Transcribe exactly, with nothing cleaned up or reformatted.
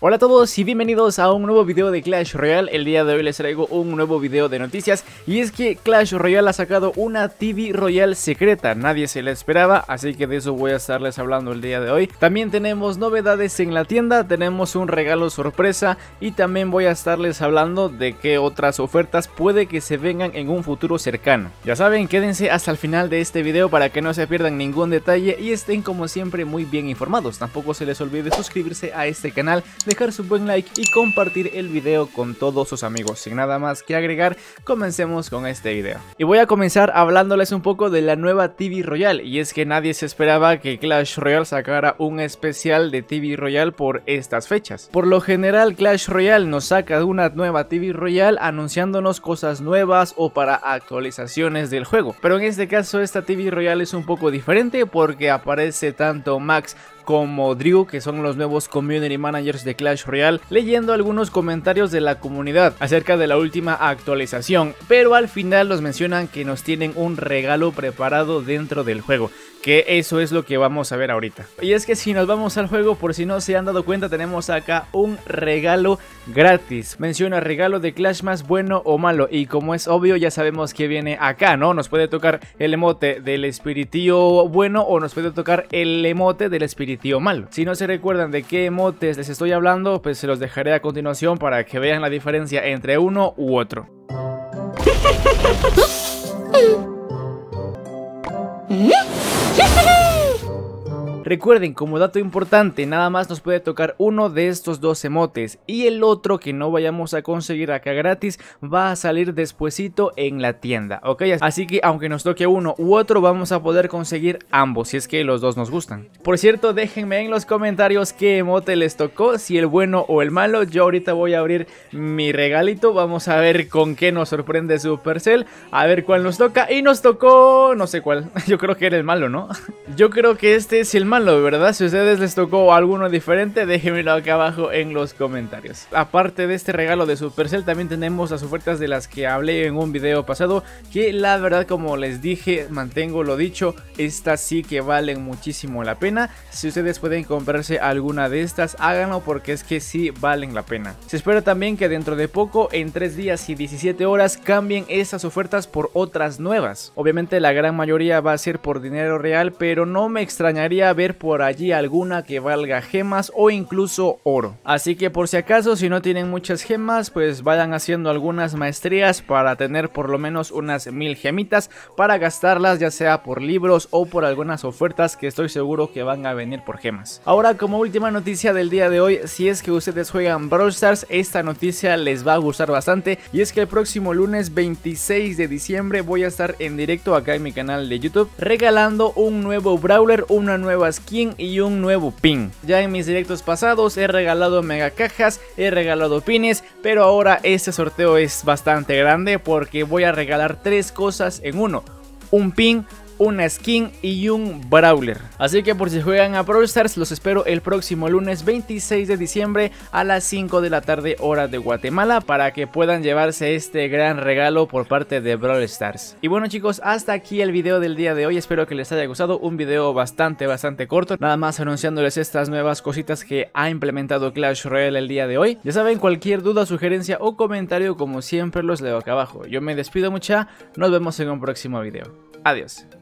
Hola a todos y bienvenidos a un nuevo video de Clash Royale. El día de hoy les traigo un nuevo video de noticias y es que Clash Royale ha sacado una T V Royale secreta. Nadie se la esperaba, así que de eso voy a estarles hablando el día de hoy. También tenemos novedades en la tienda, tenemos un regalo sorpresa y también voy a estarles hablando de qué otras ofertas puede que se vengan en un futuro cercano. Ya saben, quédense hasta el final de este video para que no se pierdan ningún detalle y estén como siempre muy bien informados. Tampoco se les olvide suscribirse a este canal, dejar su buen like y compartir el video con todos sus amigos. Sin nada más que agregar, comencemos con este video. Y voy a comenzar hablándoles un poco de la nueva T V Royale, y es que nadie se esperaba que Clash Royale sacara un especial de T V Royale por estas fechas. Por lo general, Clash Royale nos saca una nueva T V Royale anunciándonos cosas nuevas o para actualizaciones del juego, pero en este caso esta T V Royale es un poco diferente porque aparece tanto Max como Drew, que son los nuevos community managers de Clash Royale, leyendo algunos comentarios de la comunidad acerca de la última actualización, pero al final nos mencionan que nos tienen un regalo preparado dentro del juego, que eso es lo que vamos a ver ahorita. Y es que si nos vamos al juego, por si no se han dado cuenta, tenemos acá un regalo gratis. Menciona regalo de Clash más bueno o malo, y como es obvio ya sabemos que viene acá, ¿no? Nos puede tocar el emote del espiritío bueno o nos puede tocar el emote del espiritío malo. Si no se recuerdan de qué emotes les estoy hablando, pues se los dejaré a continuación para que vean la diferencia entre uno u otro. Recuerden, como dato importante, nada más nos puede tocar uno de estos dos emotes y el otro que no vayamos a conseguir acá gratis va a salir despuesito en la tienda, ¿ok? Así que aunque nos toque uno u otro, vamos a poder conseguir ambos si es que los dos nos gustan. Por cierto, déjenme en los comentarios qué emote les tocó, si el bueno o el malo. Yo ahorita voy a abrir mi regalito, vamos a ver con qué nos sorprende Supercell, a ver cuál nos toca, y nos tocó, no sé cuál, yo creo que era el malo, ¿no? Yo creo que este es el malo, ¿verdad? Si a ustedes les tocó alguno diferente, déjenmelo acá abajo en los comentarios. Aparte de este regalo de Supercell, también tenemos las ofertas de las que hablé en un video pasado, que la verdad, como les dije, mantengo lo dicho, estas sí que valen muchísimo la pena. Si ustedes pueden comprarse alguna de estas, háganlo porque es que sí valen la pena. Se espera también que dentro de poco, en tres días y diecisiete horas, cambien estas ofertas por otras nuevas. Obviamente la gran mayoría va a ser por dinero real, pero no me extrañaría ver por allí alguna que valga gemas o incluso oro. Así que por si acaso, si no tienen muchas gemas, pues vayan haciendo algunas maestrías para tener por lo menos unas mil gemitas para gastarlas, ya sea por libros o por algunas ofertas que estoy seguro que van a venir por gemas. Ahora, como última noticia del día de hoy, si es que ustedes juegan Brawl Stars, esta noticia les va a gustar bastante, y es que el próximo lunes veintiséis de diciembre voy a estar en directo acá en mi canal de YouTube regalando un nuevo brawler, una nueva skin y un nuevo pin. Ya en mis directos pasados he regalado mega cajas, he regalado pines, pero ahora este sorteo es bastante grande porque voy a regalar tres cosas en uno: un pin, una skin y un brawler. Así que por si juegan a Brawl Stars, los espero el próximo lunes veintiséis de diciembre a las cinco de la tarde hora de Guatemala para que puedan llevarse este gran regalo por parte de Brawl Stars. Y bueno chicos, hasta aquí el video del día de hoy, espero que les haya gustado. Un video bastante bastante corto, nada más anunciándoles estas nuevas cositas que ha implementado Clash Royale el día de hoy. Ya saben, cualquier duda, sugerencia o comentario, como siempre los leo acá abajo. Yo me despido mucha, nos vemos en un próximo video. Adiós.